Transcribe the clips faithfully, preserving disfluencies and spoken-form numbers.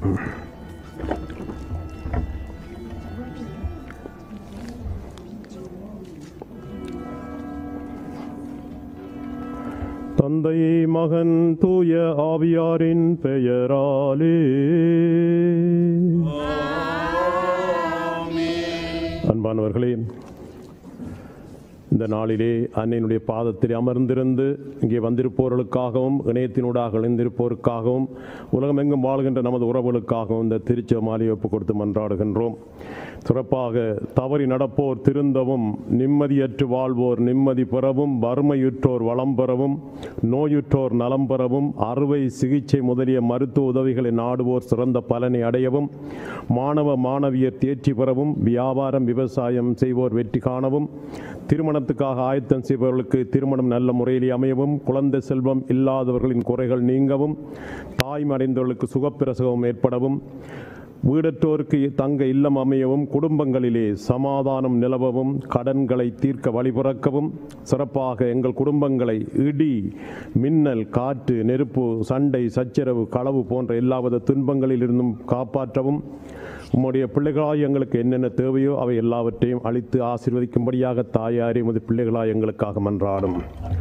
தந்தை மகன் தூய ஆவியாரின் பெயராலே அன்பானவர்களே, இந்த நாளிலே அன்னையினுடைய பாதத்தில் அமர்ந்திருந்து இங்கே வந்திருப்பவர்களுக்காகவும் இணையத்தினூடாக இணைந்திருப்போருக்காகவும் உலகமெங்கும் வாழ்கின்ற நமது உறவுகளுக்காகவும் இந்த திருச்செமாலையை ஒப்புக் கொடுத்து மன்றாடுகின்றோம். சிறப்பாக தவறி நடப்போர் திருந்தவும், நிம்மதியற்று வாழ்வோர் நிம்மதி பெறவும், வறுமையுற்றோர் வளம் பெறவும், நோயுற்றோர் நலம் பெறவும், அறுவை சிகிச்சை முதலிய மருத்துவ உதவிகளை நாடுவோர் சிறந்த பலனை அடையவும், மாணவ மாணவியர் தேர்ச்சி பெறவும், வியாபாரம் விவசாயம் செய்வோர் வெற்றி காணவும், திருமணத்துக்காக ஆயத்தம் செய்பவர்களுக்கு திருமணம் நல்ல முறையில் அமையவும், குழந்தை செல்வம் இல்லாதவர்களின் குறைகள் நீங்கவும், தாய்மடைந்தவர்களுக்கு சுகப்பிரசவம் ஏற்படவும், வீடற்றோருக்கு தங்க இல்லம் அமையவும், குடும்பங்களிலே சமாதானம் நிலவவும், கடன்களை தீர்க்க வழிபிறக்கவும், சிறப்பாக எங்கள் குடும்பங்களை இடி, மின்னல், காற்று, நெருப்பு, சண்டை, சச்சரவு, களவு போன்ற எல்லாவித துன்பங்களிலிருந்தும் காப்பாற்றவும், உம்முடைய பிள்ளைகளாய் எங்களுக்கு என்னென்ன தேவையோ அவை எல்லாவற்றையும் அளித்து ஆசீர்வதிக்கும்படியாக தாயாரே உமது பிள்ளைகளாய் எங்களுக்காக மன்றாடும்.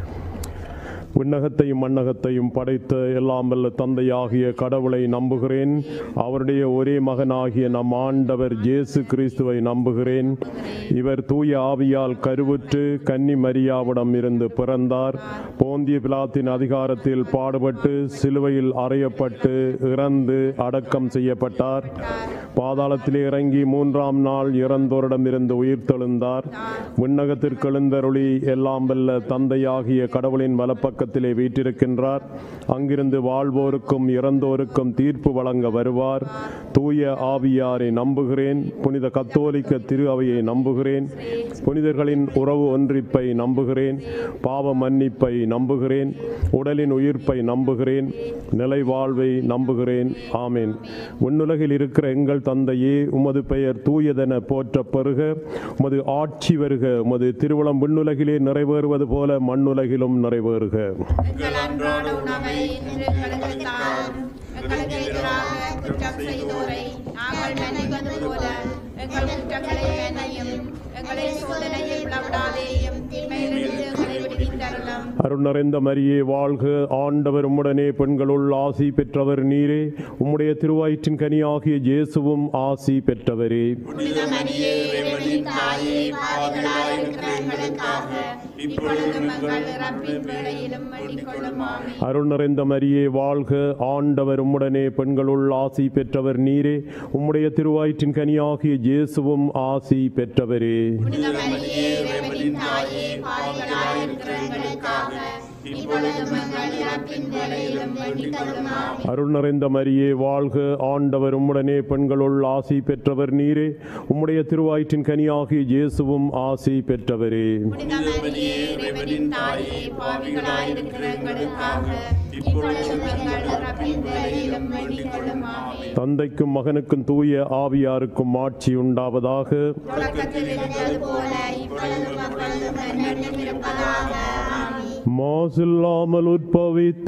விண்ணகத்தையும் மண்ணகத்தையும் படைத்த எல்லாம் வல்ல தந்தையாகிய கடவுளை நம்புகிறேன். அவருடைய ஒரே மகனாகிய நம் ஆண்டவர் இயேசு கிறிஸ்துவை நம்புகிறேன். இவர் தூய ஆவியால் கருவுற்று கன்னி மரியாவிடம் இருந்து பிறந்தார். போந்திய பிலாத்தின் அதிகாரத்தில் பாடுபட்டு சிலுவையில் அறையப்பட்டு இறந்து அடக்கம் செய்யப்பட்டார். பாதாளத்திலே இறங்கி மூன்றாம் நாள் இறந்தோரிடமிருந்து உயிர்த்தெழுந்தார். விண்ணகத்திற்கு எழுந்தருளி எல்லாம் வல்ல தந்தையாகிய கடவுளின் வலப்பக்க பக்கத்திலே வீற்றிருக்கின்றார். அங்கிருந்து வாழ்வோருக்கும் இறந்தோருக்கும் தீர்ப்பு வழங்க வருவார். தூய ஆவியாரை நம்புகிறேன். புனித கத்தோலிக்க திரு அவையை நம்புகிறேன். புனிதர்களின் உறவு ஒன்றிப்பை நம்புகிறேன். பாவ மன்னிப்பை நம்புகிறேன். உடலின் உயிர்ப்பை நம்புகிறேன். நிலை வாழ்வை நம்புகிறேன். ஆமேன். விண்ணுலகில் இருக்கிற எங்கள் தந்தையே, உமது பெயர் தூயதென போற்ற பெறுக. உமது ஆட்சி வருக. உமது திருவுளம் விண்ணுலகிலே நிறைவேறுவது போல மண்ணுலகிலும் நிறைவேறுக. எங்கள் அன்றாட உணவை இன்று எங்களுக்கு தாரும். எங்களுக்கு எதிராக குற்றம் செய்தோரை நாங்கள் மன்னிப்பது போல எங்கள் குற்றங்களை மன்னியும். எங்களை சோதனையில் விழவிடாதேயும், தீமையிலிருந்து எங்களை விடுவித்தருளும். அருள் நிறைந்த மரியே வாழ்க. ஆண்டவர் உம்முடனே, பெண்களுள் ஆசி பெற்றவர் நீரே. உம்முடைய திருவயிற்றின் கனியாகிய இயேசுவும் ஆசி பெற்றவரே. புனித மரியே, இறைவனின் தாயே, பாவிகளாய் இருக்கிற எங்களுக்காக இப்பொழுதும் எங்கள் இறப்பின் வேளையிலும் வேண்டிக் கொள்ளும். ஆமென். அருள் நிறைந்த மரியே வாழ்க. ஆண்டவர் உம்முடனே, பெண்களுள் ஆசி பெற்றவர் நீரே. உம்முடைய திருவயிற்றின் கனியாகிய இயேசுவும் ஆசி பெற்றவரே. புனித மரியே, இறைவனின் தாயே, பாவிகளாய் இருக்கிற எங்களுக்காக இப்பொழுதும் எங்கள் இறப்பின் வேளையிலும் வேண்டிக் கொள்ளும். ஆமென். அருள் நிறைந்த மரியே வாழ்க. ஆண்டவர் உம்முடனே, பெண்களுள் ஆசி பெற்றவர் நீரே. உம்முடைய திருவயிற்றின் கனியாகிய இயேசுவும் ஆசி பெற்றவரே. புனித மரியே, இறைவனின் தாயே, பாவிகளாய் இருக்கிற எங்களுக்காக இப்பொழுதும் எங்கள் இறப்பின் வேளையிலும் வேண்டிக் கொள்ளும். ஆமென். தந்தைக்கும் மகனுக்கும் தூய ஆவியாருக்கும் ஆட்சி உண்டாவதாக. தொடக்கத்தில் இருந்தது போல இப்பொழுதும் எப்பொழுதும் என்றென்றும் இருப்பதாக. ஆமென். மாசில்லாமல் உற்பவித்த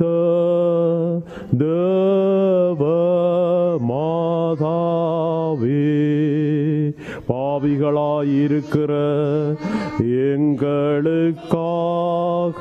தேவ மாதாவே, பாவிகளாயிருக்கிற எங்களுக்காக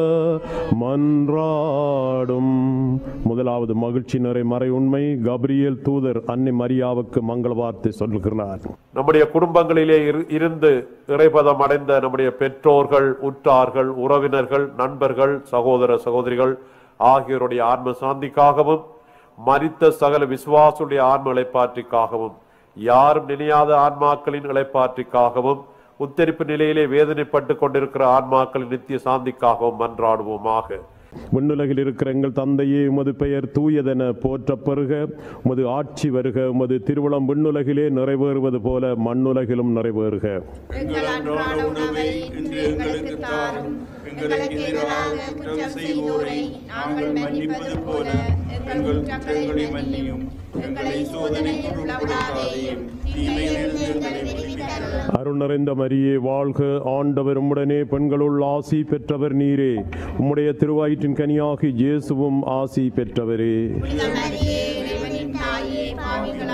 மன்றாடும். முதலாவது மகிழ்ச்சி நிறை மறை உண்மை. கபிரியேல் தூதர் அன்னை மரியாவுக்கு மங்கள வார்த்தை சொல்லுகிறார். நம்முடைய குடும்பங்களிலே இருந்து இறைபதம் அடைந்த நம்முடைய பெற்றோர்கள், உற்றார்கள், உறவினர்கள், நண்பர்கள், சகோதர சகோதரிகள் ஆகியோருடைய ஆன்ம சாந்திக்காகவும், மரித்த சகல விசுவாசுடைய ஆன்ம இளைப்பாற்றிக்காகவும், யாரும் நினையாத ஆன்மாக்களின் இளைப்பாற்றிக்காகவும், உத்தரிப்பு நிலையிலே வேதனைப்பட்டு கொண்டிருக்கிற ஆன்மாக்களின் நித்திய சாந்திக்காகவும் மன்றாடுவோமாக. விண்ணுலகில் இருக்கிற எங்கள் தந்தையே, உமது பெயர் தூயதென போற்ற பெறுக. உமது ஆட்சி வருக. உமது திருவுளம் விண்ணுலகிலே நிறைவேறுவது போல மண்ணுலகிலும் நிறைவேறுக. எங்கள் அன்றாட உணவை இன்று எங்களுக்கு தாரும். எங்களுக்கு எதிராக குற்றம் செய்தோரை நாங்கள் மன்னிப்பது போல எங்கள் குற்றங்களை மன்னியும். எங்களை சோதனையில் விழவிடாதேயும், தீமையிலிருந்து எங்களை விடுவித்தருளும். அருள் நிறைந்த மரியே வாழ்க. ஆண்டவர் உம்முடனே, பெண்களுள் ஆசி பெற்றவர் நீரே. உம்முடைய திருவயிற்றின் கனியாகிய இயேசுவும் ஆசி பெற்றவரே. புனித மரியே, இறைவனின் தாயே,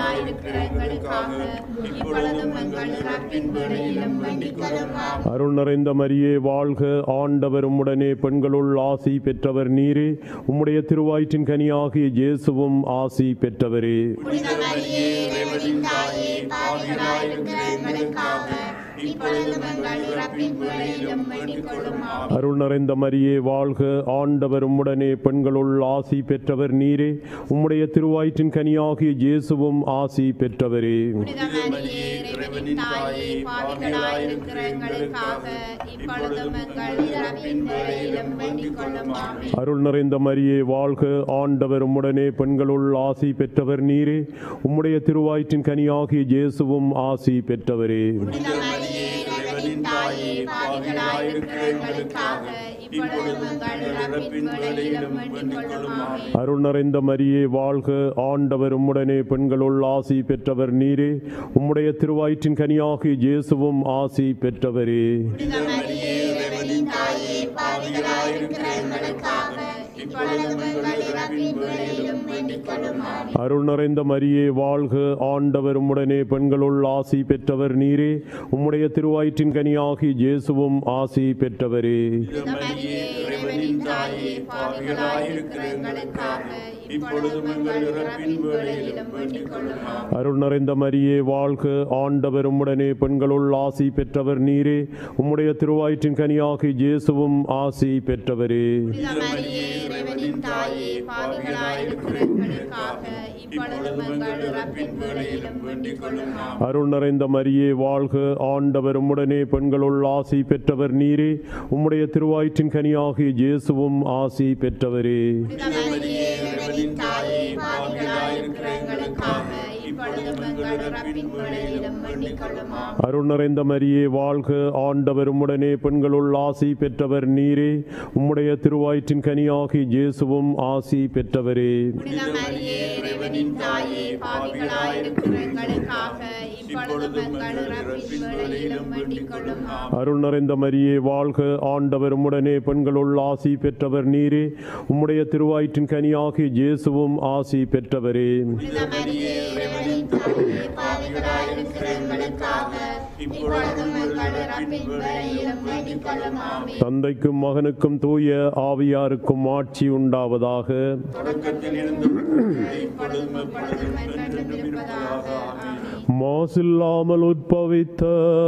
பாவிகளாயிருக்கிற எங்களுக்காக இப்பொழுதும் எங்கள் இறப்பின் வேளையிலும் வேண்டிக் கொள்ளும். அருள் நிறைந்த மரியே வாழ்க, ஆண்டவர் உம்முடனே, பெண்களுள் ஆசி பெற்றவர் நீரே. உம்முடைய திருவயிற்றின் கனியாகிய இயேசுவும் ஆசி பெற்றவரே. புனித மரியே, இறைவனின் தாயே, பாவிகளாயிருக்கிற எங்களுக்காக இப்பொழுதும் எங்கள் இறப்பின் வேளையிலும் வேண்டிக் கொள்ளும். அருள் நிறைந்த மரியே வாழ்க, ஆண்டவர் உம்முடனே, பெண்களுள் ஆசி பெற்றவர் நீரே. உம்முடைய திருவயிற்றின் கனியாகிய இயேசுவும் ஆசி பெற்றவரே. புனித மரியே, இறைவனின் தாயே, பாவிகளாயிருக்கிற எங்களுக்காக இப்பொழுதும் எங்கள் இறப்பின் வேளையிலும் வேண்டிக் கொள்ளும். அருள் நிறைந்த மரியே வாழ்க, ஆண்டவர் உம்முடனே, பெண்களுள் ஆசி பெற்றவர் நீரே. உம்முடைய திருவயிற்றின் கனியாகிய இயேசுவும் ஆசி பெற்றவரே. புனித மரியே, இறைவனின் தாயே, பாவிகளாயிருக்கிற எங்களுக்காக இப்பொழுதும் எங்கள் இறப்பின் வேளையிலும் வேண்டிக் கொள்ளும். அருள் நிறைந்த மரியே வாழ்க, ஆண்டவர் உம்முடனே, பெண்களுள் ஆசி பெற்றவர் நீரே. உம்முடைய திருவயிற்றின் கனியாகிய இயேசுவும் ஆசி பெற்றவரே. புனித மரியே, இறைவனின் தாயே, பாவிகளாயிருக்கிற எங்களுக்காக இப்பொழுதும் எங்கள் இறப்பின் வேளையிலும் வேண்டிக் கொள்ளும். அருள் நிறைந்த மரியே வாழ்க, ஆண்டவர் உம்முடனே, பெண்களுள் ஆசி பெற்றவர் நீரே. உம்முடைய திருவயிற்றின் கனியாகிய இயேசுவும் ஆசி பெற்றவரே. புனித மரியே, இறைவனின் தாயே, பாவிகளாயிருக்கிற எங்களுக்காக இப்பொழுதும் எங்கள் இறப்பின் வேளையிலும் வேண்டிக் கொள்ளும். அருள் நிறைந்த மரியே வாழ்க, ஆண்டவர் உம்முடனே, பெண்களுள் ஆசி பெற்றவர் நீரே. உம்முடைய திருவயிற்றின் கனியாகிய இயேசுவும் ஆசி பெற்றவரே. புனித மரியே, இறைவனின் தாயே, பாவிகளாயிருக்கிற எங்களுக்காக இப்பொழுதும் எங்கள் இறப்பின் வேளையிலும் வேண்டிக் கொள்ளும். அருள் நிறைந்த மரியே வாழ்க, ஆண்டவர் உம்முடனே, பெண்களுள் ஆசி பெற்றவர் நீரே. உம்முடைய திருவயிற்றின் கனியாகிய இயேசுவும் ஆசி பெற்றவரே. புனித மரியே, இறைவனின் தாயே, பாவிகளாயிருக்கிற எங்களுக்காக இப்பொழுதும் எங்கள் இறப்பின் வேளையிலும் வேண்டிக் கொள்ளும். அருள் நிறைந்த மரியே வாழ்க, ஆண்டவர் உம்முடனே, பெண்களுள் ஆசி பெற்றவர் நீரே. உம்முடைய திருவயிற்றின் கனியாகிய இயேசுவும் ஆசி பெற்றவரே. புனித மரியே, இறைவனின் தாயே, பாவிகளாயிருக்கிற எங்களுக்காக இப்பொழுதும் எங்கள் இறப்பின் வேளையிலும் வேண்டிக் கொள்ளும். அருள் நிறைந்த மரியே வாழ்க, ஆண்டவர் உம்முடனே, பெண்களுள் ஆசி பெற்றவர் நீரே. உம்முடைய திருவயிற்றின் கனியாகிய இயேசுவும் ஆசி பெற்றவரே. புனித மரியே, இறைவனின் தாயே, பாவிகளாயிருக்கிற எங்களுக்காக இப்பொழுதும் எங்கள் இறப்பின் வேளையிலும் வேண்டிக் கொள்ளும். தந்தைக்கும் மகனுக்கும் தூய ஆவியாருக்கும் ஆட்சி உண்டாவதாக. தொடக்கத்தில் இருந்தபடி இப்பொழுதும் எப்பொழுதும் என்றென்றும் இருப்பதாக. ஆமென். மாசில்லாமல் உட்பவித்த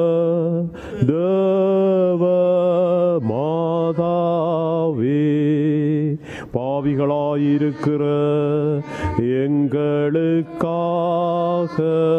தேவ மாதாவே, பாவிகளாயிருக்கிற எங்களுக்காக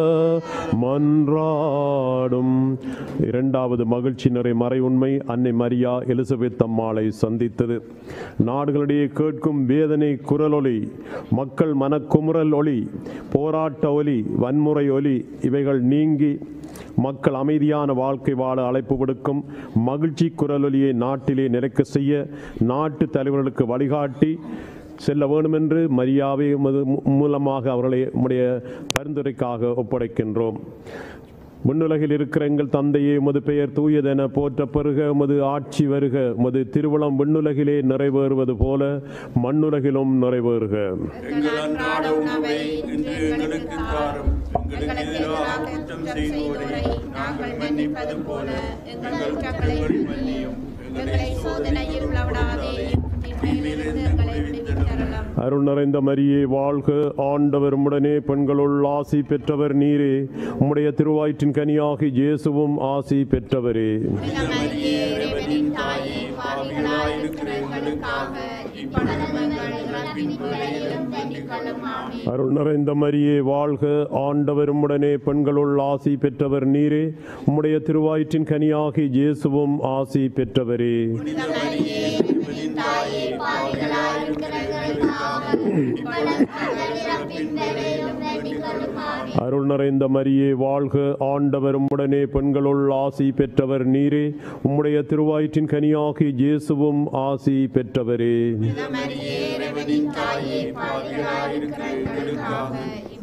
மன்றாடும். இரண்டாவது மகிழ்ச்சி நிறை மறை உண்மை, அன்னை மரியா எலிசபெத் அம்மாளை சந்தித்தது. நாடுகளிடையே கேட்கும் வேதனை குரலொலி, மக்கள் மனக்குமுறல் ஒலி, போராட்ட ஒலி, வன்முறை ஒலி இவைகள் நீங்கி மக்கள் அமைதியான வாழ்க்கை வாழ அழைப்பு விடுக்கும் மகிழ்ச்சி குரலொலியை நாட்டிலே நிலைக்க செய்ய நாட்டு தலைவர்களுக்கு வழிகாட்டி செல்ல வேண்டுமென்று மரியாவை மூலமாக அவர்களை உம்முடைய பரிந்துரைக்காக ஒப்படைக்கின்றோம். விண்ணுலகில் இருக்கிற எங்கள் தந்தையே, உமது பெயர் தூயதென போற்ற பெறுக. உமது ஆட்சி வருக. உமது திருவுளம் விண்ணுலகிலே நிறைவேறுவது போல மண்ணுலகிலும் நிறைவேறுக. எங்கள் அன்றாட உணவை இன்று எங்களுக்கு தாரும். எங்களுக்கு எதிராக குற்றம் செய்தோரை நாங்கள் மன்னிப்பது போல எங்கள் குற்றங்களை மன்னியும். எங்களை சோதனையில் விழவிடாதேயும், தீமையிலிருந்து எங்களை விடுவித்து அருளும். அருள் நிறைந்த மரியே வாழ்க, ஆண்டவர் உம்முடனே, பெண்களுள் ஆசி பெற்றவர் நீரே. உம்முடைய திருவயிற்றின் கனியாகிய இயேசுவும் ஆசி பெற்றவரே. புனித மரியே, இறைவனின் தாயே, பாவிகளாயிருக்கிற எங்களுக்காக இப்பொழுதும் எங்கள் இறப்பின் வேளையிலும் வேண்டிக் கொள்ளும். ஆமென். அருள் நிறைந்த மரியே வாழ்க, ஆண்டவர் உம்முடனே, பெண்களுள் ஆசி பெற்றவர் நீரே. உம்முடைய திருவயிற்றின் கனியாகிய இயேசுவும் ஆசி பெற்றவரே. புனித மரியே, இறைவனின் தாயே, பாவிகளாயிருக்கிற எங்களுக்காக இப்பொழுதும் எங்கள் இறப்பின் வேளையிலும் வேண்டிக் கொள்ளும். ஆமென். அருள் நிறைந்த மரியே வாழ்க, ஆண்டவர் உம்முடனே, பெண்களுள் ஆசி பெற்றவர் நீரே. உம்முடைய திருவயிற்றின் கனியாகிய இயேசுவும் ஆசி பெற்றவரே. புனித மரியே, இறைவனின் தாயே, பாவிகளாயிருக்கிற எங்களுக்காக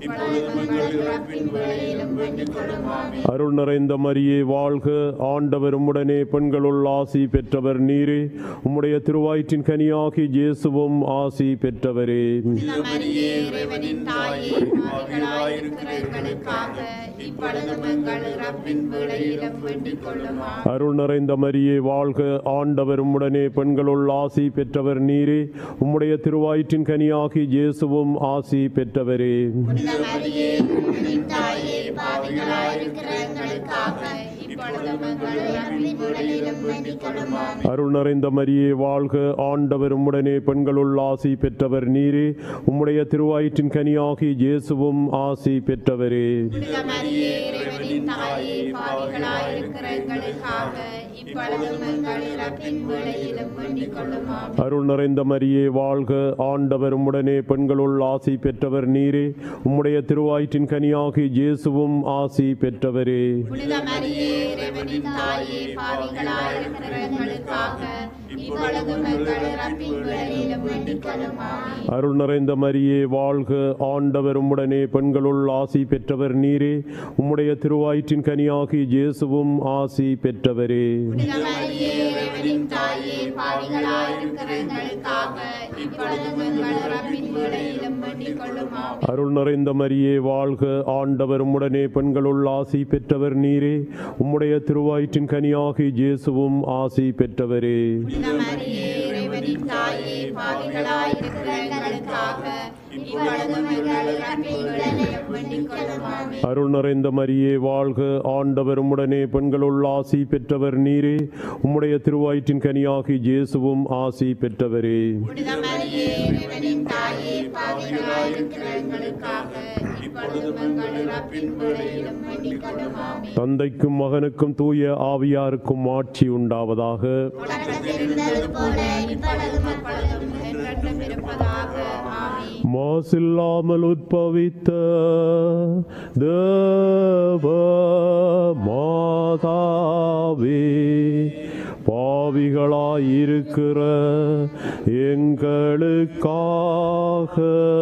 இப்பொழுதும் எங்கள் இறப்பின் வேளையிலும் வேண்டிக் கொள்ளும். ஆமென். அருள் நிறைந்த மரியே வாழ்க, ஆண்டவர் உம்முடனே பெண்களுள் ஆசி பெற்றவர் நீரே. உம்முடைய திருவயிற்றின் கனியாகி இயேசுவும் ஆசி பெற்றவரே. புனித மரியே, இறைவனின் தாயே, பாவிகளாயிருக்கிற எங்களுக்காக இப்பொழுதும் எங்கள் இறப்பின் வேளையிலும் வேண்டிக் கொள்ளும். ஆமென். அருள் நிறைந்த மரியே வாழ்க, ஆண்டவர் உம்முடனே பெண்களுள் ஆசி பெற்றவர் நீரே. உம்முடைய திருவயிற்றின் கனியாகி இயேசுவும் ஆசி பெற்றவரே. புனித மரியே, இறைவனின் தாயே, பாவிகளாயிருக்கிற எங்களுக்காக இப்பொழுதும் எங்கள் இறப்பின் வேளையிலும் வேண்டிக் கொள்ளும். ஆமென். அருள் நிறைந்த மரியே வாழ்க, ஆண்டவர் உம்முடனே பெண்களுள் ஆசி பெற்றவர் நீரே. உம்முடைய திருவயிற்றின் கனியாகி இயேசுவும் ஆசி பெற்றவரே. புனித மரியே, இறைவனின் தாயே, பாவிகளாயிருக்கிற எங்களுக்காக இப்பொழுதும் எங்கள் இறப்பின் வேளையிலும் வேண்டிக் கொள்ளும். ஆமென். அருள் நிறைந்த மரியே வாழ்க, ஆண்டவர் உம்முடனே பெண்களுள் ஆசி பெற்றவர் நீரே. உம்முடைய திருவயிற்றின் கனியாகி இயேசுவும் ஆசி பெற்றவரே. புனித மரியே, இறைவனின் தாயே, பாவிகளாயிருக்கிற எங்களுக்காக இப்பொழுதும் எங்கள் இறப்பின் வேளையிலும் வேண்டிக் கொள்ளும். ஆமென். அருள் நிறைந்த மரியே வாழ்க, ஆண்டவர் உம்முடனே பெண்களுள் ஆசி பெற்றவர் நீரே. உம்முடைய திருவயிற்றின் கனியாகி இயேசுவும் ஆசி பெற்றவரே. புனித மரியே, இறைவனின் தாயே, பாவிகளாயிருக்கிற எங்களுக்காக இப்பொழுதும் எங்கள் இறப்பின் வேளையிலும் வேண்டிக் கொள்ளும். ஆமென். அருள் நிறைந்த மரியே வாழ்க, ஆண்டவர் உம்முடனே பெண்களுள் ஆசி பெற்றவர் நீரே. உம்முடைய திருவயிற்றின் கனியாகி இயேசுவும் ஆசி பெற்றவரே. புனித மரியே, இறைவனின் தாயே, பாவிகளாயிருக்கிற எங்களுக்காக இப்பொழுதும் எங்கள் இறப்பின் வேளையிலும் வேண்டிக் கொள்ளும். ஆமென். அருள் நிறைந்த மரியே வாழ்க, ஆண்டவர் உம்முடனே பெண்களுள் ஆசி பெற்றவர் நீரே. உம்முடைய திருவயிற்றின் கனியாகி இயேசுவும் ஆசி பெற்றவரே. புனித மரியே, இறைவனின் தாயே, பாவிகளாயிருக்கிற எங்களுக்காக இப்பொழுதும் எங்கள் இறப்பின் வேளையிலும் வேண்டிக் கொள்ளும். ஆமென். தந்தைக்கும் மகனுக்கும் தூய ஆவியாருக்கும் ஆட்சி உண்டாவதாக. தொடக்கத்தில் இருந்தது போல இப்பொழுதும் எப்பொழுதும் என்றென்றும் இருப்பதாக. ஆமென். மாசில்லாமல் உற்பவித்த தேவ மாதாவே, பாவிகளாயிருக்கிற எங்களுக்காக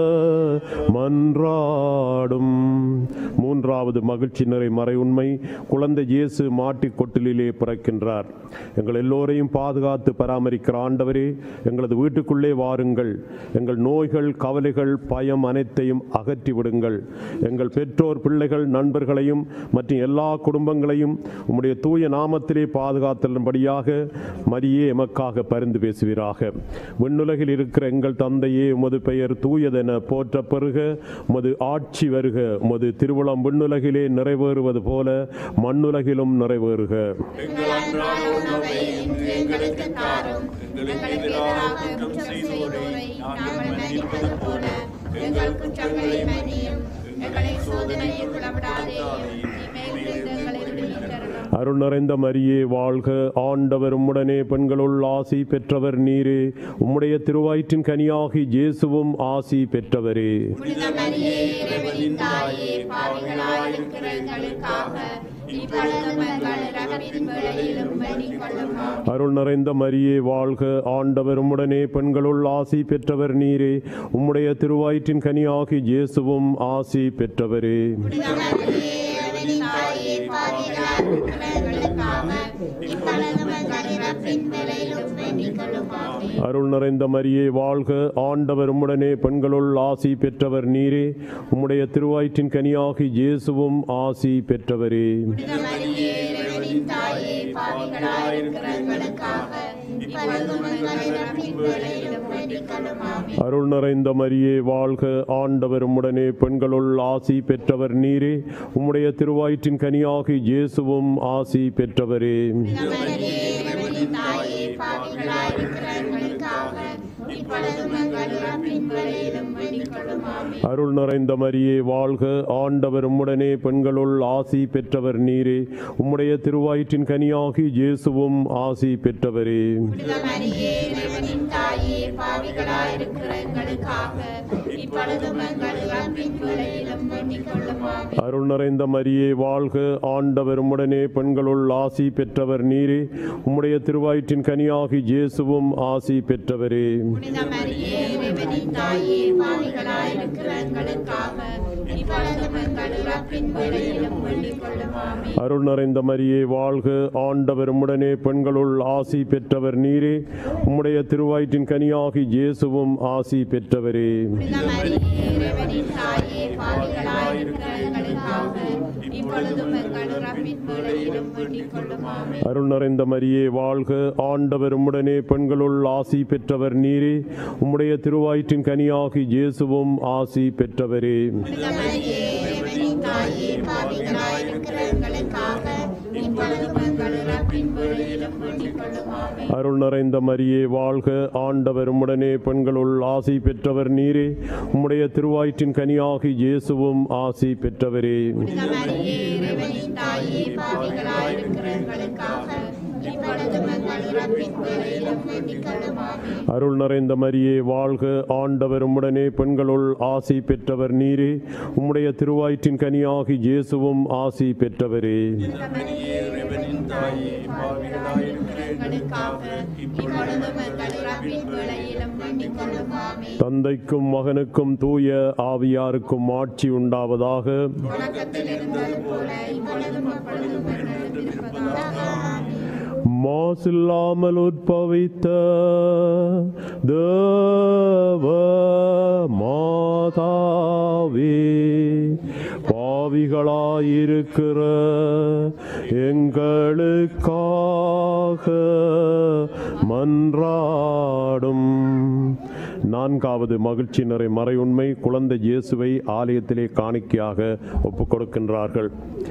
மன்றாடும். மூன்றாவது மகிழ்ச்சி நிறை மறை உண்மை, குழந்தை இயேசு மாட்டிக் கொட்டிலே பிறக்கின்றார். எங்கள் எல்லோரையும் பாதுகாத்து பராமரிக்கிற ஆண்டவரே, எங்களது வீட்டுக்குள்ளே வாருங்கள். எங்கள் நோய்கள், கவலைகள், பயம் அனைத்தையும் அகற்றி விடுங்கள். எங்கள் பெற்றோர், பிள்ளைகள், நண்பர்களையும் மற்றும் எல்லா குடும்பங்களையும் உம்முடைய தூய நாமத்திலே பாதுகாத்தலும்படியாக மரியே எமக்காக பரிந்து பேசுவீராக. விண்ணுலகில் இருக்கிற எங்கள் தந்தையே, உமது பெயர் தூயதென போற்ற பெறுக. உமது ஆட்சி வருக. உமது திருவுளம் விண்ணுலகிலே நிறைவேறுவது போல மண்ணுலகிலும் நிறைவேறுக. எங்கள் அன்றாட உணவை இன்று எங்களுக்கு தாரும். எங்களுக்கு எதிராக குற்றம் செய்தோரை நாங்கள் மன்னிப்பது போல எங்கள் குற்றங்களை மன்னியும். எங்களை சோதனையில் விடவிடாதேயும், தீமையிலிருந்து எங்களை விடுவித்தருளும். அருள் நிறைந்த மரியே வாழ்க, ஆண்டவர் உம்முடனே பெண்களுள் ஆசி பெற்றவர் நீரே. உம்முடைய திருவயிற்றின் கனியாகி இயேசுவும் ஆசி பெற்றவரே. புனித மரியே, இறைவனின் தாயே, பாவிகளாயிருக்கிற எங்களுக்காக இப்பொழுதும் எங்கள் இறப்பின் வேளையிலும் வேண்டிக் கொள்ளும். ஆமென். அருள் நிறைந்த மரியே வாழ்க, ஆண்டவர் உம்முடனே பெண்களுள் ஆசி பெற்றவர் நீரே. உம்முடைய திருவயிற்றின் கனியாகி இயேசுவும் ஆசி பெற்றவரே. புனித மரியே, இறைவனின் தாயே, பாவிகளாயிருக்கிற எங்களுக்காக இப்பொழுதும் எங்கள் இறப்பின் வேளையிலும் வேண்டிக் கொள்ளும். ஆமென். அருள் நிறைந்த மரியே வாழ்க, ஆண்டவர் உம்முடனே பெண்களுள் ஆசி பெற்றவர் நீரே. உம்முடைய திருவயிற்றின் கனியாகி இயேசுவும் ஆசி பெற்றவரே. புனித மரியே, இறைவனின் தாயே, பாவிகளாயிருக்கிற எங்களுக்காக இப்பொழுதும் எங்கள் இறப்பின் வேளையிலும் வேண்டிக் கொள்ளும். ஆமென். அருள் நிறைந்த மரியே வாழ்க, ஆண்டவர் உம்முடனே பெண்களுள் ஆசி பெற்றவர் நீரே. உம்முடைய திருவயிற்றின் கனியாகி இயேசுவும் ஆசி பெற்றவரே. புனித மரியே, இறைவனின் தாயே, பாவிகளாயிருக்கிற எங்களுக்காக இப்பொழுதும் எங்கள் இறப்பின் வேளையிலும் வேண்டிக் கொள்ளும். ஆமென். அருள் நிறைந்த மரியே வாழ்க, ஆண்டவர் உம்முடனே பெண்களுள் ஆசி பெற்றவர் நீரே. உம்முடைய திருவயிற்றின் கனியாகி இயேசுவும் ஆசி பெற்றவரே. புனித மரியே, இறைவனின் தாயே, பாவிகளாயிருக்கிற எங்களுக்காக இப்பொழுதும் எங்கள் இறப்பின் வேளையிலும் வேண்டிக் கொள்ளும். ஆமென். அருள் நிறைந்த மரியே வாழ்க, ஆண்டவர் உம்முடனே பெண்களுள் ஆசி பெற்றவர் நீரே. உம்முடைய திருவயிற்றின் கனியாகி இயேசுவும் ஆசி பெற்றவரே. புனித மரியே, இறைவனின் தாயே, பாவிகளாயிருக்கிற எங்களுக்காக இறப்பின் வேளையிலும் வேண்டிக் கொள்ளும் ஆமென். அருள் நிறைந்த மரியே வாழ்க, ஆண்டவர் உம்முடனே, பெண்களுள் ஆசி பெற்றவர் நீரே. உம்முடைய திருவயிற்றின் கனியாகி இயேசுவும் ஆசி பெற்றவரே. புனித மரியே, இறைவனின் தாயே, பாவிகளாயிருக்கிற எங்களுக்காக இப்பொழுதும் எங்கள் இறப்பின் வேளையிலும் வேண்டிக் கொள்ளும் ஆமென். அருள் நிறைந்த மரியே வாழ்க, ஆண்டவர் உம்முடனே, பெண்களுள் ஆசி பெற்றவர் நீரே. உம்முடைய திருவயிற்றின் கனியாகி இயேசுவும் ஆசி பெற்றவரே. புனித மரியே, இறைவனின் தாயே, பாவிகளாயிருக்கிற எங்களுக்காக இப்பொழுதும் எங்கள் இறப்பின் வேளையிலும் வேண்டிக் கொள்ளும் ஆமென். அருள் நிறைந்த மரியே வாழ்க, ஆண்டவர் உம்முடனே, பெண்களுள் ஆசி பெற்றவர் நீரே. உம்முடைய திருவயிற்றின் கனியாகி இயேசுவும் ஆசி பெற்றவரே. புனித மரியே, இறைவனின் தாயே, பாவிகளாயிருக்கிற எங்களுக்காக இப்பொழுதும் எங்கள் இறப்பின் வேளையிலும் வேண்டிக் கொள்ளும் ஆமென். அருள் நிறைந்த மரியே வாழ்க, ஆண்டவர் உம்முடனே, பெண்களுள் ஆசி பெற்றவர் நீரே. உம்முடைய திருவயிற்றின் கனியாகி இயேசுவும் ஆசி பெற்றவரே. புனித மரியே, இறைவனின் தாயே, பாவிகளாயிருக்கிற எங்களுக்காக இப்பொழுதும் எங்கள் இறப்பின் வேளையிலும் வேண்டிக் கொள்ளும் ஆமென். தந்தைக்கும் மகனுக்கும் தூய ஆவியாருக்கும் ஆட்சி உண்டாவதாக. தொடக்கத்தில் இருந்தது போல இப்பொழுதும் எப்பொழுதும் என்றென்றும் இருப்பதாக. ஆமென். மாசில்லாமல் உற்பவித்த தேவ மாதாவே, பாவிகளாயிருக்கிற எங்களுக்காக மன்றாடும். நான்காவது மகிழ்ச்சி நிறை மறையுண்மை, குழந்தை இயேசுவை ஆலயத்திலே காணிக்கையாக ஒப்புக் கொடுக்கின்றார்கள்.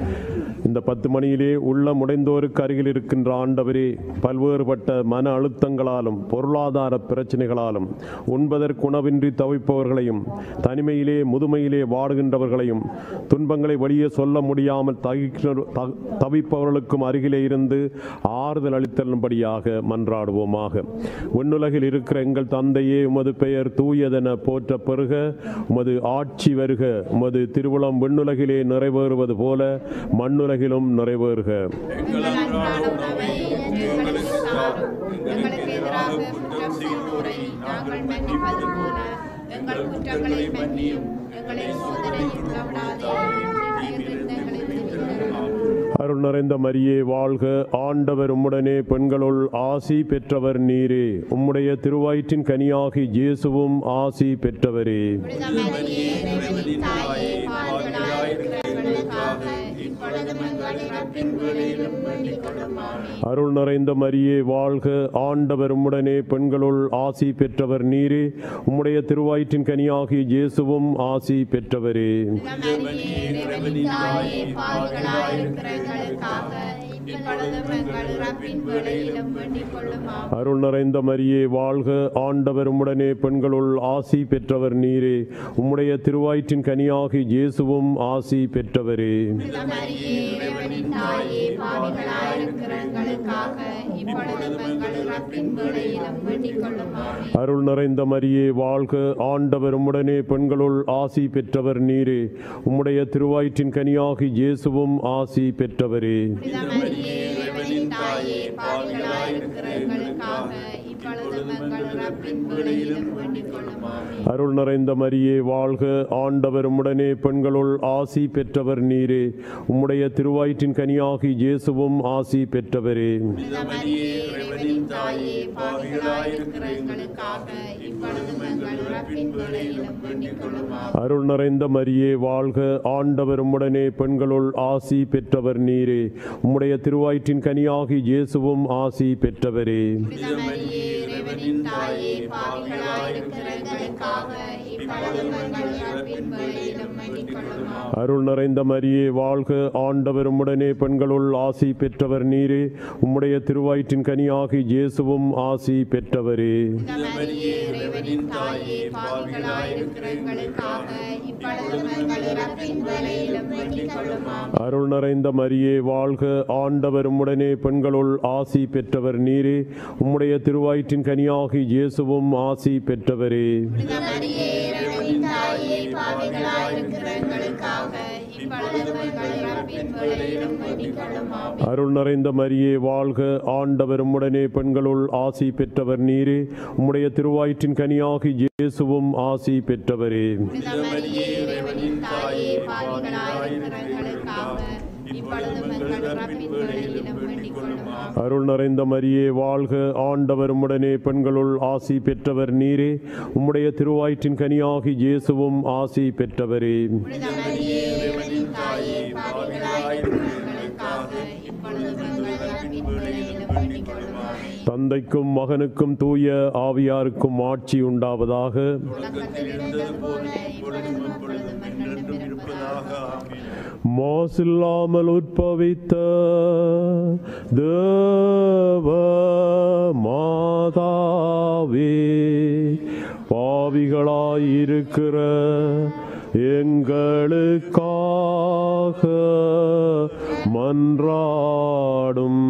இந்த பத்து மணியிலே உள்ள முடைந்தோருக்கு அருகில் இருக்கின்ற ஆண்டவரே, பல்வேறுபட்ட மன அழுத்தங்களாலும் பொருளாதார பிரச்சனைகளாலும் உண்பதற்கு உணவின்றி தவிப்பவர்களையும், தனிமையிலே முதுமையிலே வாடுகின்றவர்களையும், துன்பங்களை வெளியே சொல்ல முடியாமல் தகிக்கிற- த- தவிப்பவர்களுக்கும் அருகிலே இருந்து ஆறுதல் அளித்தலும்படியாக மன்றாடுவோமாக. விண்ணுலகில் இருக்கிற எங்கள் தந்தையே, உமது பெயர் தூயதென போற்ற பெறுக. உமது ஆட்சி வருக. உமது திருவுளம் விண்ணுலகிலே நிறைவேறுவது போல மண்ணுலகிலும் நிறைவேறுக. எங்கள் அன்றாட உணவை இன்று எங்களுக்கு தாரும். எங்களுக்கு எதிராக குற்றம் செய்வோரை நாங்கள் மன்னிப்பது போல எங்கள் குற்றங்களை மன்னியும். எங்களை சோதனையில் விடவிடாதேயும், தீமையிலிருந்து எங்களை விடுவித்தருளும். அருள் நிறைந்த மரியே வாழ்க, ஆண்டவர் உம்முடனே, பெண்களுள் ஆசி பெற்றவர் நீரே. உம்முடைய திருவயிற்றின் கனியாகி இயேசுவும் ஆசி பெற்றவரே. புனித மரியே, இறைவனின் தாயே, பாவிகளாயிருக்கிற எங்களுக்காக இப்பொழுதும் எங்கள் இறப்பின் வேளையிலும் வேண்டிக் கொள்ளும் ஆமென். அருள் நிறைந்த மரியே வாழ்க, ஆண்டவர் உம்முடனே, பெண்களுள் ஆசி பெற்றவர் நீரே. உம்முடைய திருவயிற்றின் கனியாகி இயேசுவும் ஆசி பெற்றவரே. புனித மரியே, இறைவனின் தாயே, பாவிகளாயிருக்கிற எங்களுக்காக இப்பொழுதும் எங்கள் இறப்பின் வேளையிலும் வேண்டிக் கொள்ளும் ஆமென். அருள் நிறைந்த மரியே வாழ்க, ஆண்டவர் உம்முடனே, பெண்களுள் ஆசி பெற்றவர் நீரே. உம்முடைய திருவயிற்றின் கனியாகி இயேசுவும் ஆசி பெற்றவரே. புனித மரியே, இறைவனின் தாயே, பாவிகளாயிருக்கிற எங்களுக்காக இப்பொழுதும் எங்கள் இறப்பின் வேளையிலும் வேண்டிக் கொள்ளும் ஆமென். அருள் நிறைந்த மரியே வாழ்க, ஆண்டவர் உம்முடனே, பெண்களுள் ஆசி பெற்றவர் நீரே. உம்முடைய திருவயிற்றின் கனியாகி இயேசுவும் ஆசி பெற்றவரே. புனித மரியே, இறைவனின் தாயே, பாவிகளாயிருக்கிற எங்களுக்காக இப்பொழுதும் எங்கள் இறப்பின் வேளையிலும் வேண்டிக் கொள்ளும் ஆமென். அருள் நிறைந்த மரியே வாழ்க, ஆண்டவர் உம்முடனே, பெண்களுள் ஆசி பெற்றவர் நீரே. உம்முடைய திருவயிற்றின் கனியாகி இயேசுவும் ஆசி பெற்றவரே. புனித மரியே, இறைவனின் தாயே, பாவிகளாயிருக்கிற எங்களுக்காக இப்பொழுதும் எங்கள் இறப்பின் வேளையிலும் வேண்டிக் கொள்ளும் ஆமென். அருள் நிறைந்த மரியே வாழ்க, ஆண்டவர் உம்முடனே, பெண்களுள் ஆசி பெற்றவர் நீரே. உம்முடைய திருவயிற்றின் கனியாகி இயேசுவும் ஆசி பெற்றவரே. புனித மரியே, இறைவனின் தாயே, பாவிகளாயிருக்கிற எங்களுக்காக இப்பொழுதும் எங்கள் இறப்பின் வேளையிலும் வேண்டிக் கொள்ளும் ஆமென். அருள் நிறைந்த மரியே வாழ்க, ஆண்டவர் உம்முடனே, பெண்களுள் ஆசி பெற்றவர் நீரே. உம்முடைய திருவயிற்றின் கனியாகி இயேசுவும் ஆசி பெற்றவரே. புனித மரியே, இறைவனின் தாயே, பாவிகளாயிருக்கிற எங்களுக்காக இப்பொழுதும் எங்கள் இறப்பின் வேளையிலும் வேண்டிக் கொள்ளும் ஆமென். அருள் நிறைந்த மரியே வாழ்க, ஆண்டவர் உம்முடனே, பெண்களுள் ஆசி பெற்றவர் நீரே. உம்முடைய திருவயிற்றின் கனியாகி இயேசுவும் ஆசி பெற்றவரே. புனித மரியே, இறைவனின் தாயே, பாவிகளாயிருக்கிற எங்களுக்காக இப்பொழுதும் எங்கள் இறப்பின் வேளையிலும் வேண்டிக் கொள்ளும். ஆமென். அருள் நிறைந்த மரியே வாழ்க, ஆண்டவர் உம்முடனே பெண்களுள் ஆசி பெற்றவர் நீரே. உம்முடைய திருவயிற்றின் கனியாகி இயேசுவும் ஆசி பெற்றவரே. புனித மரியே, இறைவனின் தாயே, பாவிகளாயிருக்கிற எங்களுக்காக இப்பொழுதும் எங்கள் இறப்பின் வேளையிலும் வேண்டிக் கொள்ளும். ஆமென். அருள் நிறைந்த மரியே வாழ்க, ஆண்டவர் உம்முடனே பெண்களுள் ஆசி பெற்றவர் நீரே. உம்முடைய திருவயிற்றின் கனியாகி இயேசுவும் ஆசி பெற்றவரே. புனித மரியே, இறைவனின் தாயே, பாவிகளாயிருக்கிற எங்களுக்காக இப்பொழுதும் எங்கள் இறப்பின் வேளையிலும் வேண்டிக் கொள்ளும். ஆமென். தந்தைக்கும் மகனுக்கும் தூய ஆவியாருக்கும் ஆட்சி உண்டாவதாக. தொடக்கத்தில் இருந்தது போல இப்பொழுதும் எப்பொழுதும் என்றென்றும் இருப்பதாக. ஆமென். மாசில்லாமல் உற்பவித்த தேவ மாதாவே, பாவிகளாயிருக்கிற எங்களுக்காக மன்றாடும்.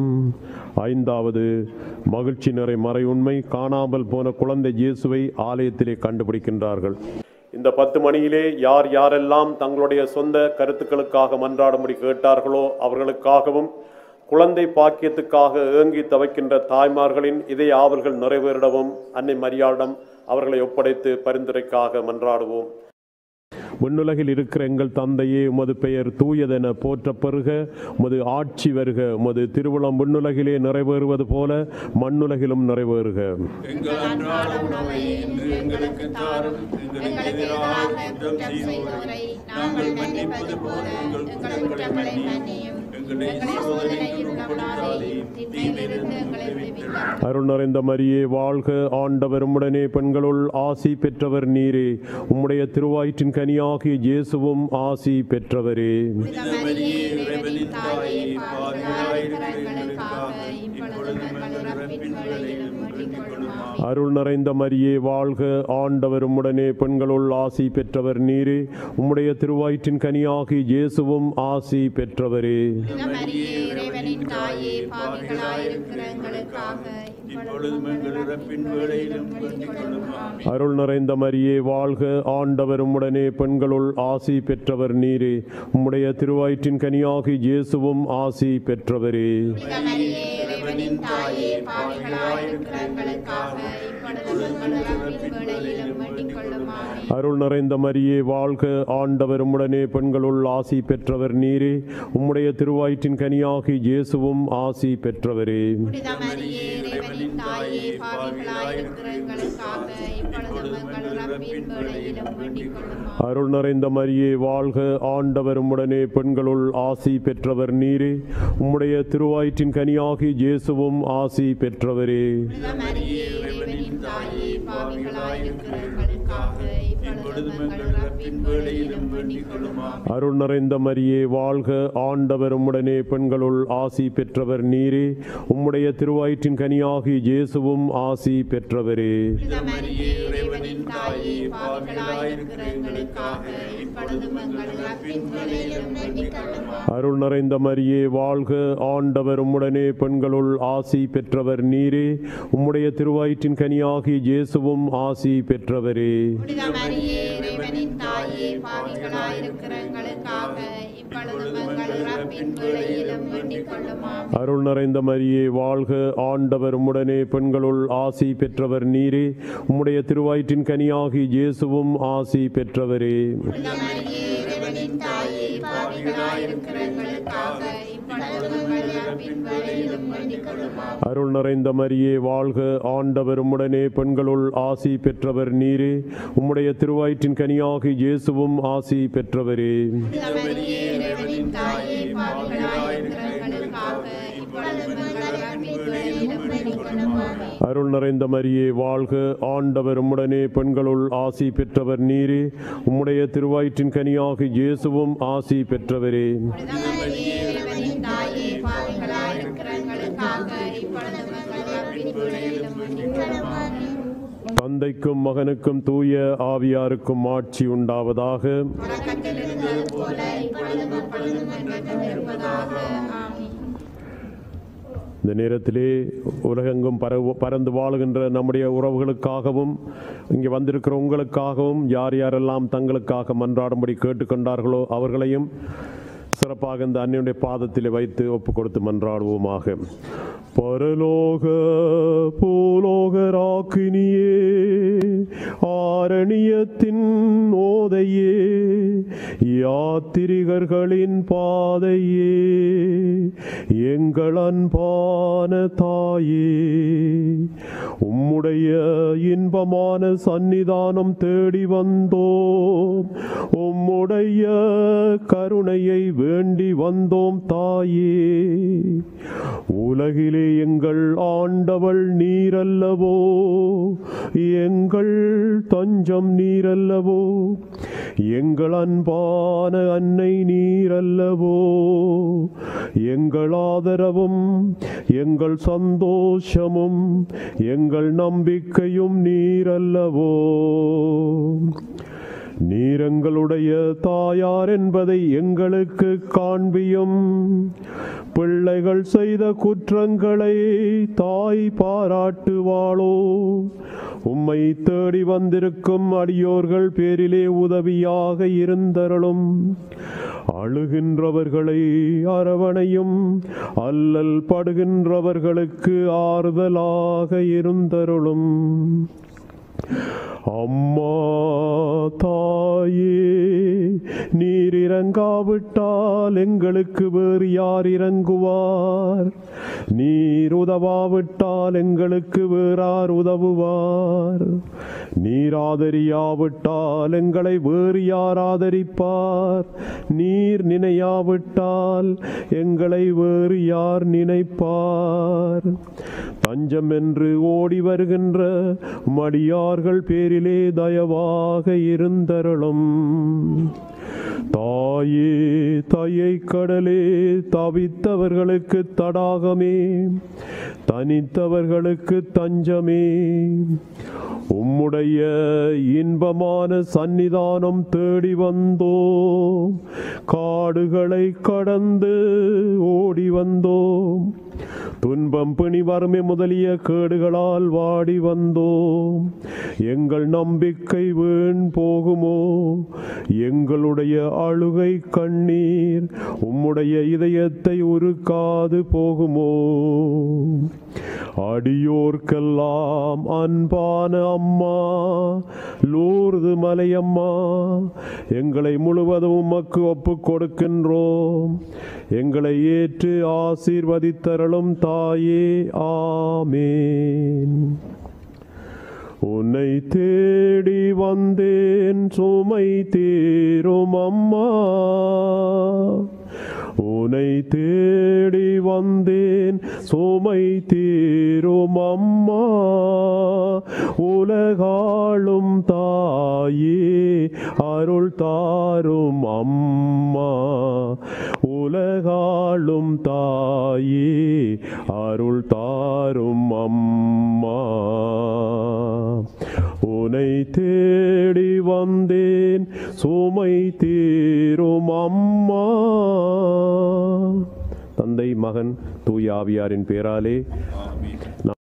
ஐந்தாவது மகிழ்ச்சி நிறை மறை உண்மை. காணாமல் போன குழந்தை இயேசுவை ஆலயத்திலே கண்டுபிடிக்கின்றார்கள். இந்த பத்து மணியிலே யார் யாரெல்லாம் தங்களுடைய சொந்த கருத்துக்களுக்காக மன்றாடும்படி கேட்டார்களோ அவர்களுக்காகவும், குழந்தை பாக்கியத்துக்காக ஏங்கி தவிக்கின்ற தாய்மார்களின் இதய ஆவல்கள் நிறைவேறிடவும் அன்னை மரியாளிடம் அவர்களை ஒப்படைத்து பரிந்துரைக்காக மன்றாடுவோம். விண்ணுலகில் இருக்கிற எங்கள் தந்தையே, உமது பெயர் தூயதென போற்ற பெறுக. உமது ஆட்சி வருக. உமது திருவுளம் விண்ணுலகிலே நிறைவேறுவது போல மண்ணுலகிலும் நிறைவேறுக. எங்கள் அன்றாட உணவை இன்று எங்களுக்கு தாரும். எங்களுக்கு எதிராக குற்றம் செய்தோரை நாங்கள் மன்னிப்பது போல எங்கள் குற்றங்களை மன்னியும். எங்களை சோதனையில் உட்படாதேயும், தீமையிலிருந்து எங்களை விடுவியும். அருள் நிறைந்த மரியே வாழ்க, ஆண்டவர் உம்முடனே பெண்களுள் ஆசி பெற்றவர் நீரே. உம்முடைய திருவயிற்றின் கனியாகிய இயேசுவும் ஆசி பெற்றவரே. புனித மரியே, இறைவனின் தாயே, பாவிகளாயிருக்கிற எங்களுக்காக இப்பொழுதும் எங்கள் இறப்பின் வேளையிலும் வேண்டிக் கொள்ளும். ஆமென். அருள் நிறைந்த மரியே வாழ்க, ஆண்டவர் உம்முடனே பெண்களுள் ஆசி பெற்றவர் நீரே. உம்முடைய திருவயிற்றின் கனியாகிய இயேசுவும் ஆசி பெற்றவரே. புனித மரியே, இறைவனின் தாயே, பாவிகளாயிருக்கிற எங்களுக்காக இப்பொழுதும் எங்கள் இறப்பின் வேளையிலும் வேண்டிக் கொள்ளும். ஆமென். அருள் நிறைந்த மரியே வாழ்க, ஆண்டவர் உம்முடனே பெண்களுள் ஆசி பெற்றவர் நீரே. உம்முடைய திருவயிற்றின் கனியாகி இயேசுவும் ஆசி பெற்றவரே. புனித மரியே, இறைவனின் தாயே, பாவிகளாயிருக்கிற எங்களுக்காக இப்பொழுதும் எங்கள் இறப்பின் வேளையிலும் வேண்டிக் கொள்ளும். ஆமென். அருள் நிறைந்த மரியே வாழ்க, ஆண்டவர் உம்முடனே பெண்களுள் ஆசி பெற்றவர் நீரே. உம்முடைய திருவயிற்றின் கனியாகி இயேசுவும் ஆசி பெற்றவரே. புனித மரியே, இறைவனின் தாயே, பாவிகளாயிருக்கிற எங்களுக்காக இப்பொழுதும் எங்கள் இறப்பின் வேளையிலும் வேண்டிக் கொள்ளும். ஆமென். அருள் நிறைந்த மரியே வாழ்க, ஆண்டவர் உம்முடனே பெண்களுள் ஆசி பெற்றவர் நீரே. உம்முடைய திருவயிற்றின் கனியாகி இயேசுவும் ஆசி பெற்றவரே. புனித மரியே, இறைவனின் தாயே, பாவிகளாயிருக்கிற எங்களுக்காக இப்பொழுதும் எங்கள் இறப்பின் வேளையிலும் வேண்டிக் கொள்ளும். ஆமென். அருள் நிறைந்த மரியே வாழ்க, ஆண்டவர் உம்முடனே பெண்களுள் ஆசி பெற்றவர் நீரே. உம்முடைய திருவயிற்றின் கனியாகி இயேசுவும் ஆசி பெற்றவரே. புனித மரியே, இறைவனின் தாயே, பாவிகளாயிருக்கிற எங்களுக்காக இப்பொழுதும் எங்கள் இறப்பின் வேளையிலும் வேண்டிக் கொள்ளும். ஆமென். அருள் நிறைந்த மரியே வாழ்க, ஆண்டவர் உம்முடனே பெண்களுள் ஆசி பெற்றவர் நீரே. உம்முடைய திருவயிற்றின் கனியாகி இயேசுவும் ஆசி பெற்றவரே. புனித மரியே, இறைவனின் தாயே, பாவிகளாயிருக்கிற எங்களுக்காக இப்பொழுதும் எங்கள் இறப்பின் வேளையிலும் வேண்டிக் கொள்ளும். ஆமென். அருள் நிறைந்த மரியே வாழ்க, ஆண்டவர் உம்முடனே பெண்களுள் ஆசி பெற்றவர் நீரே. உம்முடைய திருவயிற்றின் கனியாகி இயேசுவும் ஆசி பெற்றவரே. புனித மரியே, இறைவனின் தாயே, பாவிகளாயிருக்கிற எங்களுக்காக இப்பொழுதும் எங்கள் இறப்பின் வேளையிலும் வேண்டிக் கொள்ளும். ஆமென். அருள் நிறைந்த மரியே வாழ்க, ஆண்டவர் உம்முடனே பெண்களுள் ஆசி பெற்றவர் நீரே. உம்முடைய திருவயிற்றின் கனியாகி இயேசுவும் ஆசி பெற்றவரே. புனித மரியே, இறைவனின் தாயே, பாவிகளாயிருக்கிற எங்களுக்காக இப்பொழுதும் எங்கள் இறப்பின் வேளையிலும் வேண்டிக் கொள்ளும். ஆமென். அருள் நிறைந்த மரியே வாழ்க, ஆண்டவர் உம்முடனே பெண்களுள் ஆசி பெற்றவர் நீரே. உம்முடைய திருவயிற்றின் கனியாகி இயேசுவும் ஆசி பெற்றவரே. புனித மரியே, இறைவனின் தாயே, பாவிகளாயிருக்கிற எங்களுக்காக இப்பொழுதும் எங்கள் இறப்பின் வேளையிலும் வேண்டிக் கொள்ளும். ஆமென். தந்தைக்கும் மகனுக்கும் தூய ஆவியாருக்கும் ஆட்சி உண்டாவதாக. தொடக்கத்தில் இருந்தது போல இப்பொழுதும் எப்பொழுதும் என்றென்றும் இருப்பதாக. ஆமென். இந்த நேரத்திலே உலகெங்கும் பரவு பறந்து வாழுகின்ற நம்முடைய உறவுகளுக்காகவும் இங்கே வந்திருக்கிற உங்களுக்காகவும் யார் யாரெல்லாம் தங்களுக்காக மன்றாடும்படி கேட்டுக்கொண்டார்களோ அவர்களையும் சிறப்பாக இந்த அன்னையுடைய பாதத்திலே வைத்து ஒப்பு கொடுத்து மன்றாடுவோமாக. பரலோக பூலோகராக்கினியே, ஆரணியத்தின் ஓதையே, யாத்திரிகர்களின் பாதையே, எங்கள் அன்பான தாயே, உம்முடைய இன்பமான சந்நிதானம் தேடி வந்தோம். உம்முடைய கருணையை வேண்டி வந்தோம் தாயே. உலகிலே எங்கள் ஆண்டவள் நீரல்லவோ, எங்கள் தஞ்சம் நீரல்லவோ, எங்கள் அன்பான அன்னை நீரல்லவோ, எங்கள் ஆதரவும் எங்கள் சந்தோஷமும் எங்கள் நம்பிக்கையும் நீரல்லவோ. நீர் எங்களுடைய தாயார் என்பதை எங்களுக்கு காண்பியும். பிள்ளைகள் செய்த குற்றங்களை தாய் பாராட்டுவாளோ. உம்மை தேடி வந்திருக்கும் அடியோர்கள் பேரிலே உதவியாக இருந்தருளும். அழுகின்றவர்களை அரவணையும், அல்லல் படுகின்றவர்களுக்கு ஆறுதலாக இருந்தருளும். அம்மா தாயே, நீர் இறங்காவிட்டால் எங்களுக்கு வேறு யார் இறங்குவார்? நீர் உதவாவிட்டால் எங்களுக்கு வேறார் உதவுவார்? நீர் ஆதரியாவிட்டால் எங்களை வேறு யார் ஆதரிப்பார்? நீர் நினையாவிட்டால் எங்களை வேறு யார் நினைப்பார்? தஞ்சம் என்று ஓடி வருகின்ற மடியார்கள் பேரிலே தயவாக இருந்தருளும். தாயே, தாயை கடலே, தவித்தவர்களுக்கு தடாகமே, தனித்தவர்களுக்கு தஞ்சமே, உம்முடைய இன்பமான சந்நிதானம் தேடி வந்தோம். காடுகளை கடந்து ஓடி வந்தோம். துன்பம் பிணி வறுமை முதலிய கேடுகளால் வாடி வந்தோம். எங்கள் நம்பிக்கை வீண் போகுமோ? எங்களுடைய அழுகை கண்ணீர் உம்முடைய இதயத்தை உருக்காது போகுமோ? அடியோர்க்கெல்லாம் அன்பான அம்மா, லூர்து மலையம்மா, எங்களை முழுவதும் உமக்கு ஒப்பு கொடுக்கின்றோம். எங்களை ஏற்று ஆசீர்வதித்தருளும் தாயே. ஆமேன். உன்னை தேடி வந்தேன் சுமை தீரும் அம்மா, உன்னை தேடி வந்தேன் சுமை தீரும் அம்மா. உலகாளும் தாயே, அருள் தாரும் அம்மா. உலகாளும் தாயே, அருள் தாரும் அம்மா. உன்னை தேடி வந்தேன் சுமை தீரும் அம்மா. தந்தை, மகன், தூய ஆவியாரின் பேராலே